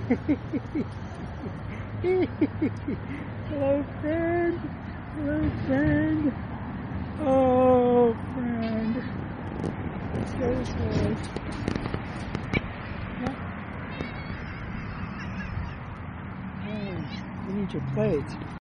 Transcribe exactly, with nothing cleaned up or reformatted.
Hello, friend. Hello, friend. Oh, friend. Let's go this way. Oh, we need your plates.